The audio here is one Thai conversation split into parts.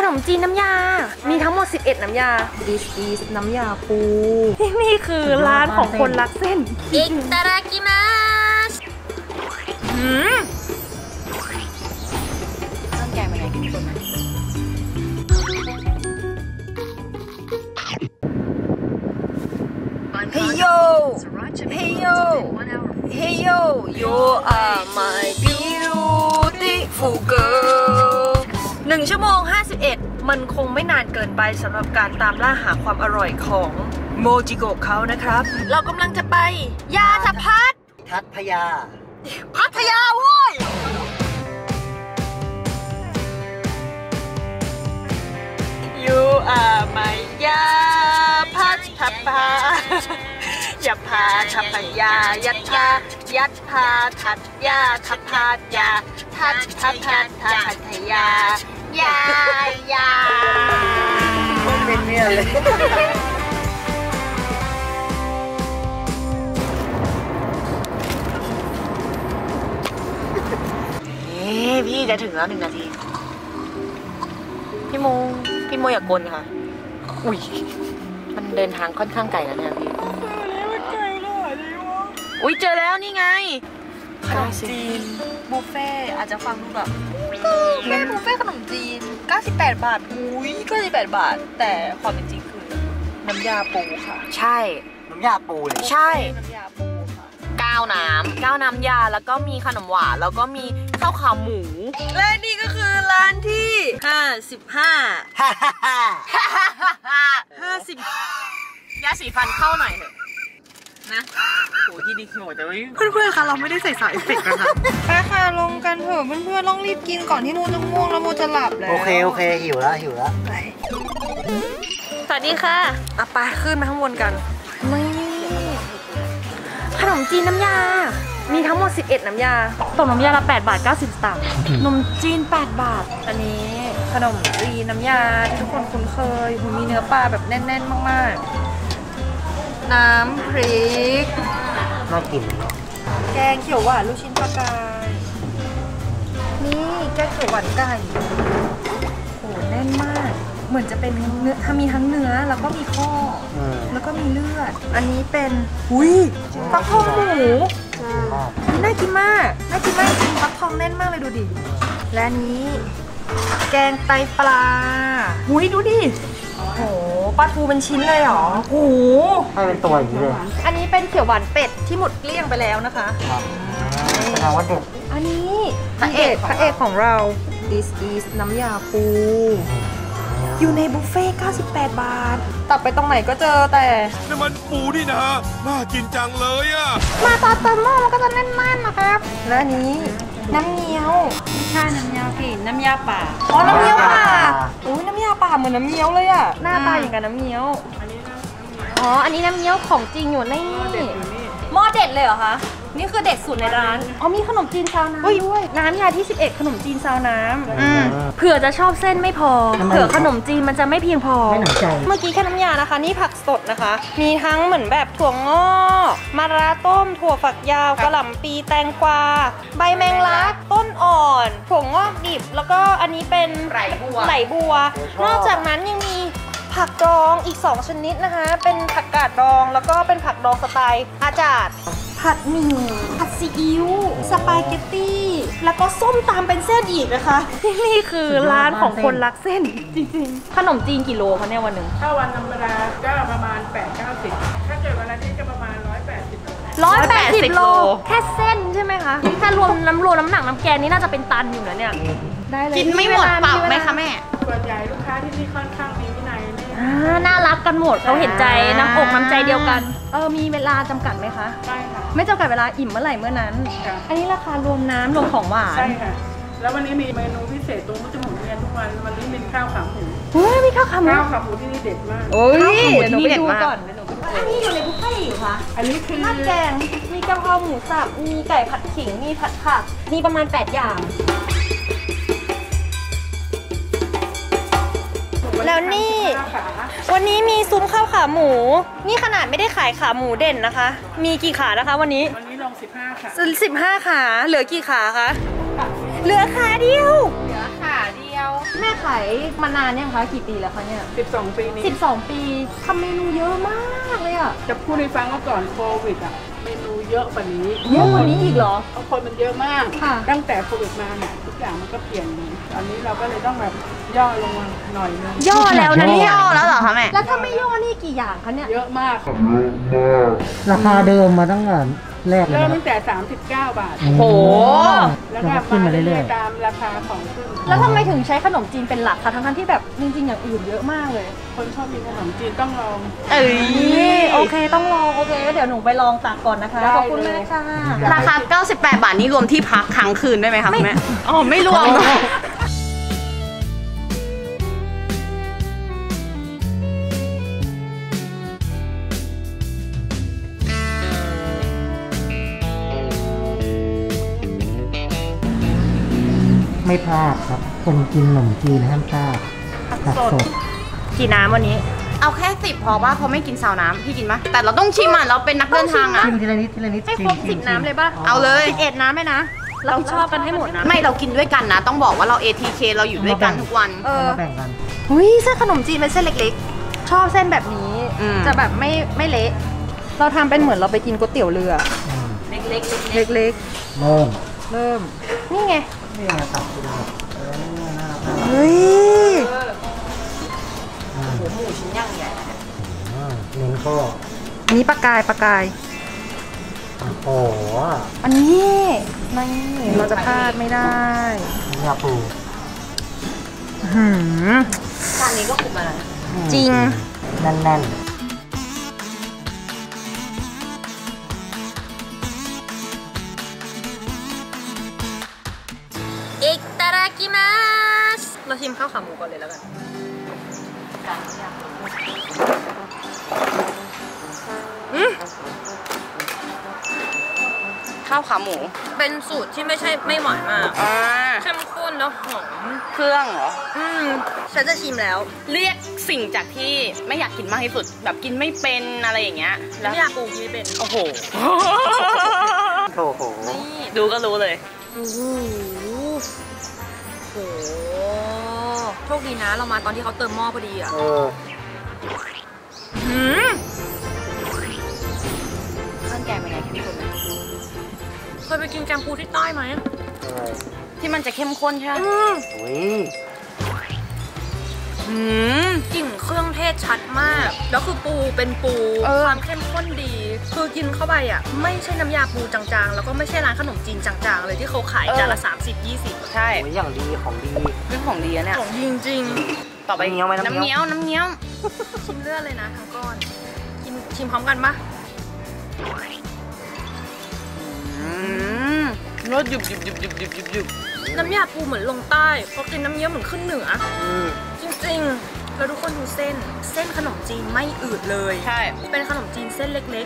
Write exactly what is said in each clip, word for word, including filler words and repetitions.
มจีนน้ำยามีทั้งหมดสิบเอ็ดน้ำยา This is น้ำยาปูนี่คือร้านของคนรักเส้นอิตารากิมัสหืมต้องแกงเป็นไงกินคนนะHey yo, hey yo, hey yo, you are my beautiful girl หนึ่งชั่วโมงห้าสิบเอ็ดมันคงไม่นานเกินไปสำหรับการตามล่าหาความอร่อยของโมจิโกะเขานะครับเรากำลังจะไปยาสะพัดทัดพยาพัทยาโว้ยYou are my ยาพัทพายัพาทัพยายัตายัตพาทัตยาทัพาตยาทัตทัพทัตทัพยายายาเป็นเนี่ยเลยพี่จะถึงแล้วหนึ่งนาทีพี่โมพี่โมอย่ากลค่ะอุ้ยมันเดินทางค่อนข้างไกลแล้วเนี่ยพี่ไกลเลยอุ้ยเจอแล้วนี่ไงขนมจีนบุฟเฟ่อาจจะฟังดูแบบแค่บุฟเฟ่ขนมจีนเก้าสิบแปดบาทอุ้ยเก้าสิบแปดบาทแต่ความเป็นจริงคือน้ำยาปูค่ะใช่น้ำยาปูเลยใช่น้ำยาปูค่ะก้าวน้ำก้าวน้ำยาแล้วก็มีขนมหวานแล้วก็มีข้าวขาหมูและนี่ก็คือร้านที่ห้าสิบห้าห้าสิบยาสีฟันเข้าหน่อยเถอะนะโหที่ดีโหแต่ว่าเพื่อนๆคะเราไม่ได้ใส่สายเอฟเฟกต์กันนะไปค่ะลงกันเถอะเพื่อนๆต้องรีบกินก่อนที่โมจะง่วงแล้วโมจะหลับแล้วโอเคโอเคหิวแล้วหิวแล้วไปสวัสดีค่ะอ่ะไปขึ้นมาข้างบนกันนี่ขนมจีนน้ำยามีทั้งหมดสิบเอ็ดน้ำยาตกน้ำยาละแปดบาทเก้าสิบสตางค์นมจีนแปดบาทอันนี้ขนมจีนน้ำยาที่ทุกคนคุ้นเคยมีเนื้อปลาแบบแน่นๆมากๆน้ำพริกน่ากินแกงเขียวหวานลูกชิ้นปลากายนี่แกงเขียวหวานไก่โหแน่นมากเหมือนจะเป็นเนื้อมีทั้งเนื้อแล้วก็มีข้อแล้วก็มีเลือดอันนี้เป็นอุ้ยฟักทองหมูน่ากินมากน่ากินมากจริงฟักทองแน่นมากเลยดูดิและนี้แกงไตปลาหุยดูดิโอ้โหปลาทูเป็นชิ้นเลยเหรอโอ้โหให้เป็นตัวอย่างนี้เลยอันนี้เป็นเขียวหวานเป็ดที่หมดเกลี้ยงไปแล้วนะคะแสดงว่าเด็ดอันนี้พระเอกพระเอกของเรา This is น้ำยาปูอยู่ในบุฟเฟ่เก้าสิบแปดบาทตักไปตรงไหนก็เจอแต่นี่มันปูนี่นะน่ากินจังเลยอะมาตอนเติมหม้อมันก็จะแน่นๆนะครับและอันนี้น้ำเงี้ยวไม่ใช่น้ำยาพี่น้ำยาป่าอ๋อน้ำเงี้ยวป่าอุ้ยน้ำยาป่าเหมือนน้ำเงี้ยวเลยอะหน้าตาอย่างกับน้ำเงี้ยวอ๋ออันนี้น้ำเงี้ยวของจริงอยู่ในหม้อเด็ดเลยเหรอคะนี่คือเด็ดสุดในร้านอ๋อมีขนมจีนซาวน้ำด้วยน้ำยาที่สิบเอ็ดขนมจีนซาวน้ำเผื่อจะชอบเส้นไม่พอเผื่อขนมจีนมันจะไม่เพียงพอเมื่อกี้แค่น้ำยานะคะนี่ผักสดนะคะมีทั้งเหมือนแบบถั่วงอกมะระต้มถั่วฝักยาวกะหล่ำปีแตงกวาใบแมงลักต้นอ่อนถั่วงอกดิบแล้วก็อันนี้เป็นไหลบัวไหลบัวนอกจากนั้นยังมีผักดองอีกสองชนิดนะคะเป็นผักกาดดองแล้วก็เป็นผักดองสไตล์อาจารย์ผัดหมี่ผัดซีอิ๊วสปาเกตตี้แล้วก็ส้มตำเป็นเส้นอีกนะคะนี่คือร้านของคนรักเส้นจริงๆขนมจีนกี่โลคะเนี่ยวันหนึ่งถ้าวันธรรมดาก็ประมาณแปดเก้าสิบถ้าเกิดวันอาทิตย์ก็ประมาณร้อยแปดสิบโลร้อยแปดสิบโลแค่เส้นใช่ไหมคะถ้ารวมน้ำรวมน้ำหนักน้ำแกงนี่น่าจะเป็นตันอยู่นะเนี่ยได้เลยกินไม่หมดเปล่าไหมคะแม่ส่วนใหญ่ลูกค้าที่นี่ค่อนข้างมีวินัยน่ารักกันหมดเขาเห็นใจน้ำอกน้ำใจเดียวกันเออมีเวลาจำกัดไหมคะใช่ค่ะไม่จำกัดเวลาอิ่มเมื่อไหร่เมื่อนั้นอันนี้ราคารวมน้ำรวมของหวานใช่ค่ะแล้ววันนี้มีเมนูพิเศษตรงมุ้งจมูกเรียนทุกวันวันนี้เป็นข้าวขาหมูเฮ้ยมีข้าวขาหมูข้าวขาหมูที่นี่เด็ดมากโอ้ยเดี๋ยวหนูไปดูก่อนอันนี้อยู่ในบุฟเฟ่ต์เหรอคะอันนี้คือน้ำแกงมีกะเพราหมูสับมีไก่ผัดขิงมีผัดผักมีประมาณแปดอย่างแล้วนี่วันนี้มีซุ้มข้าวขาหมูนี่ขนาดไม่ได้ขายขาหมูเด่นนะคะมีกี่ขานะคะวันนี้วันนี้ลงสิบห้าขาสิบห้าขาเหลือกี่ขาคะเหลือขาเดียวเหลือขาเดียวแม่ขาายมานานยังคะกี่ปีแล้วคะเนี่ยสิบสองปีนี้สิบสองปีทำเมนูเยอะมากเลยอะจะพูดให้ฟังว่าก่อนโควิดอ่ะเมนูเยอะกว่านี้เยอะกว่านี้อีกเหรอเพราะคนมันเยอะมากค่ะตั้งแต่โควิดมาเนี่ยทุกอย่างมันก็เปลี่ยนตอนนี้เราก็เลยต้องแบบย่อลงมาหน่อยนึงย่อแล้วนะเนี่ยย่อแล้วเหรอคะแม่แล้วถ้าไม่ย่อนี่กี่อย่างคะเนี่ยเยอะมากราคาเดิมมาตั้งแต่แรกเลยเริ่มนะตั้งแต่สามสิบเก้าบาทโอ้โหแล้วแล้วก็ก็ขึ้นมามาเรื่เรื่ออย ยๆตามราคาของขึ้นแล้วทำไมถึงใช้ขนมจีนเป็นหลักคะทั้งๆที่แบบจริงๆอย่างอื่นเยอะมากเลยคนชอบกินขนมจีนต้องลองเอ้ยโอเคต้องลองโอเคก็เดี๋ยวหนูไปลองตักก่อนนะคะได้ขอบคุณมากค่ะราคา เก้าสิบแปด บาทนี่รวมที่พักค้างคืนได้ไหมคะคุณแม่ อ๋อ ไม่รวมไม่พลาดครับ คนกินขนมจีนห้ามพลาดผักสดกี่น้ำวันนี้เอาแค่สิบพอป่ะเพราะไม่กินซาวน้ำพี่กินไหมแต่เราต้องชิมอ่ะ เราเป็นนักเดินทางอ่ะชิมทีละนิดทีละนิดให้ครบชิมสิบชิมน้ำเลยป่ะเอาเลยสิบเอ็ดน้ำเลยนะ เราชอบกันให้หมดนะไม่เรากินด้วยกันนะ ต้องบอกว่าเรา เอ ที เค เราอยู่ด้วยกันทุกวันเออมาแบ่งกันอุ้ยเส้นขนมจีนเป็นเส้นเล็กๆ ชอบเส้นแบบนี้อืมจะแบบไม่ไม่เละ เราทำเป็นเหมือนเราไปกินก๋วยเตี๋ยวเรืออืมเล็กๆเล็กเริ่มๆ เริ่ม นี่ไงนี่ไงตับกินหมดเออน่ารักน่ารักเฮ้ยอืมหมูชิ้นย่างใหญ่อืมเน้นข้ออันนี้ปลากายปลากายโอ้โหอันนี้นี่เราจะพลาดไม่ได้เนื้อปูหืมจานนี้ก็คุ้มแล้วนะจริงแน่นอิตาดากิมัสเราชิมข้าวขาหมูก่อนเลยแล้วกันข้าวขาหมูเป็นสูตรที่ไม่ใช่ไม่หวานมากอ่าเข้มข้นแล้วหอมเครื่องเหรออืมฉันจะชิมแล้วเรียกสิ่งจากที่ไม่อยากกินมากที่สุด แบบกินไม่เป็นอะไรอย่างเงี้ย แล้วไม่อยากปลูกยี่เป็นโอ้โหๆโอ้โหดูก็รู้เลยโอ้โหโอ้โหโชคดีนะ เรามาตอนที่เขาเติมหม้อพอดีอ่ะเออหืมเครื่องแกงเป็นไงเข้มข้นไหมเคยไปกินแกงปูที่ใต้ไหมอะไรที่มันจะเข้มข้นใช่ไหมอืมอุ้ยอืมกลิ่นเครื่องเทศชัดมาก แล้วคือปูเป็นปูเออความเข้มข้นดี คือกินเข้าไปอ่ะ ไม่ใช่น้ำยาปูจางๆ แล้วก็ไม่ใช่ร้านขนมจีนจางๆ เลยที่เขาขายจานละ สามสิบ ยี่สิบใช่โอ้ยอย่างดีของดีเรื่องของดีอะเนี่ยของจริงต่อไปน้ำเงี้ยวไหมน้ำน้ำเงี้เงี้ยยว ว น้ำเงี้ยวๆ ชิมเลือดเลยนะทั้งก้อนกินชิมพร้อมกันปะอืมรสหยุบหยุบหยุบหยุบหยุบหยุบหยุบน้ำยาปูเหมือนลงใต้พอกินน้ำเงี้ยวเหมือนขึ้นเหนืออืมจริงๆ แล้วทุกคนดูเส้น เส้นขนมจีนไม่อืดเลยใช่เป็นขนมจีนเส้นเล็ก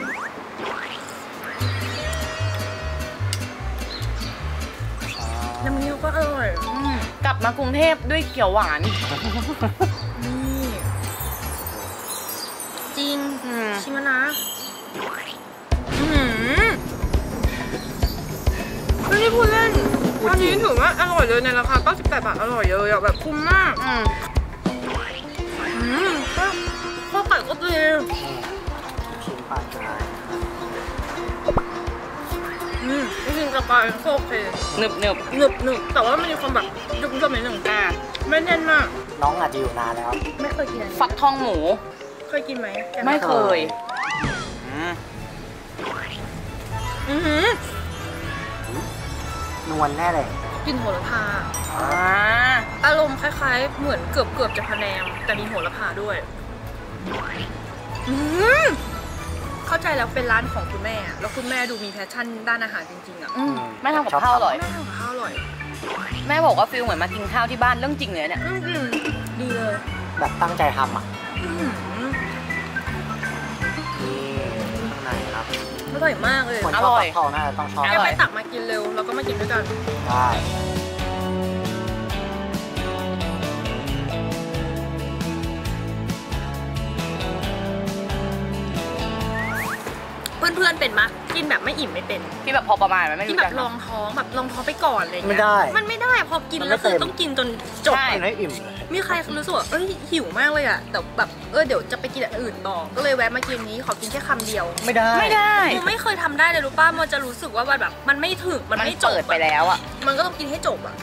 ๆ น้ำเงี้ยวก็อร่อยอืมกลับมากรุงเทพด้วยเกี๊ยวหวานนี่จริงอืมชิมแล้วนะอื้อหือไม่ได้พูดเล่นอันนี้ถือว่าอร่อยเลยในราคาเก้าสิบแปดบาทอร่อยเลยอะแบบคุ้มมากอืมอืมก็ข้าวไก่ก็ดีชิ้นปลากรายอืมจริงๆกระปายก็โอเคหนึบหนึบหนึบหนึบแต่ว่ามันมีความแบบยุบยุบนิดหนึ่งอ่าไม่แน่นมากน้องอาจจะอยู่นานแล้วไม่เคยกินอันนี้ฟักทองหมูเคยกินไหมแกงไม่เคยอืมอือหือนวลแน่เลยกินโหระพาอ่าอารมณ์คล้ายๆ เหมือนเกือบเกือบๆจะพะแนงแต่มีโหระพาด้วยอืมเข้าใจแล้วเป็นร้านของคุณแม่อะแล้วคุณแม่ดูมีแพชชั่นด้านอาหารจริงๆอ่ะอืมแม่ทำกับข้าวอร่อยแม่ทำกับข้าวอร่อยแม่บอกว่าฟิลเหมือนมากินข้าวที่บ้านเรื่องจริงเลยเนี่ยอืมดีเลยแบบตั้งใจทำอ่ะอืมนี่ข้างในครับอร่อยมากเลยคนอชร่อบอยฟักทองน่าจะต้องชอบอแกร่อยไปตักมากินเร็วแล้วก็มากินด้วยกันได้เพื่อนๆเป็นมะกินแบบไม่ไม่อิ่มไม่เป็นที่แบบพอประมาณมันไม่ที่รู้แบจักบลองท้องแบบลองท้องไปก่อนอะไรอย่างไม่เงี้ยได้มันไม่ได้พอกินมันแล้วไม่คือเต็มต้องกินจนจบกินให้อิ่มเลยมีใครรู้สึกว่าเอ้ยหิวมากเลยอะแต่แบบเออเดี๋ยวจะไปกินอันอื่นต่อก็เลยแวะมากินนี้ขอกินแค่คำเดียวไม่ได้ไม่ได้โมไม่เคยทำได้เลยรู้ป่ะโมจะรู้สึกว่าแบบมันไม่ถึงมันมันไม่จบเปิดไปแล้วอ่ะมันก็ต้องกินให้จบอะ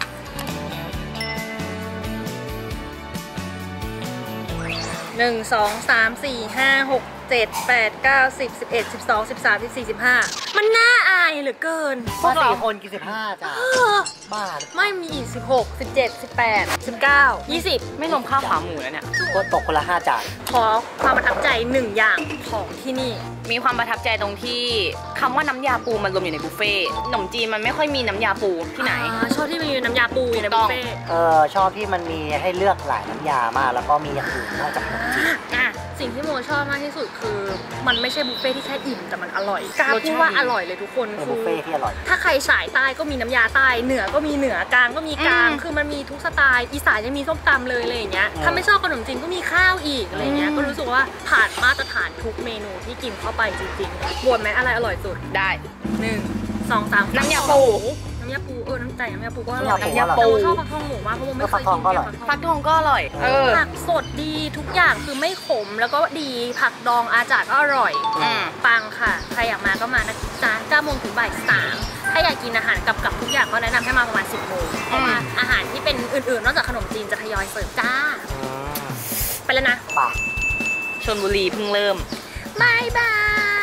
หนึ่งสองสามสี่ห้าหกเจ็ดแปดเก้าสิบสิบเอ็ดสิบสองสิบสามสิบสี่สิบห้ามันน่าอายเหลือเกินพวกสี่คนกินสิบห้าจ้าบ้าไม่มีอีกสิบหก สิบเจ็ด สิบแปด สิบเก้า ยี่สิบไม่รวมข้าวขาหมูแล้วเนี่ยก็ตกคนละห้าจานขอความประทับใจหนึ่งอย่างของที่นี่มีความประทับใจตรงที่คำว่าน้ำยาปูมันรวมอยู่ในบุฟเฟ่ต์ขนมจีนมันไม่ค่อยมีน้ำยาปูที่ไหนอ่าชอบที่มีน้ำยาปูอยู่ในบุฟเฟ่ต์เออชอบที่มันมีให้เลือกหลายน้ำยามากแล้วก็มีอย่างอื่นนอกจากขนมจีนอ่ะสิ่งที่โมชอบมากที่สุดคือมันไม่ใช่บุฟเฟ่ที่แค่อิ่มแต่มันอร่อยกล้ารสชาติพูดว่าอร่อยเลยทุกคนเป็นคืบุฟอเฟ่ที่อร่อยถ้าใครสายใต้ก็มีน้ำยาใต้เหนือก็มีเหนือกลางก็มีกลางอืมคือมันมีทุกสไตล์อีสานยังมีส้มตำเลยอะไรอย่างเงี้ยอืมถ้าไม่ชอบขนมจีนก็มีข้าวอีกอะไรเงี้ยก็รู้สึกว่าผ่านมาตรฐานทุกเมนูที่กินเข้าไปจริงๆบวชไหมอะไรอร่อยสุดได้หนึ่งสองสามน้ำยาปูน้ำยาปูเออน้ำใจน้ำยาปูก็อร่อยน้ำยาปูแต่โมชอบฟักทองหมูมากเพราะโมไม่เคยกินแกงฟักทองก็อร่อย เออผักสดดีทุกอย่างคือไม่ขมแล้วก็ดีผักดองอาจารย์ก็อร่อยอืมปังค่ะ ใครอยากมาก็มานะจ๊ะเก้าโมงถึงบ่ายสามถ้าอยากกินอาหารกับกับทุกอย่างก็แนะนำให้มาประมาณสิบโมงเพราะว่าอาหารที่เป็นอื่นๆ นอกจากขนมจีนจะทยอยเสิร์ฟจ้าอืมไปแล้วนะป่ะชลบุรีเพิ่งเริ่มบายบาย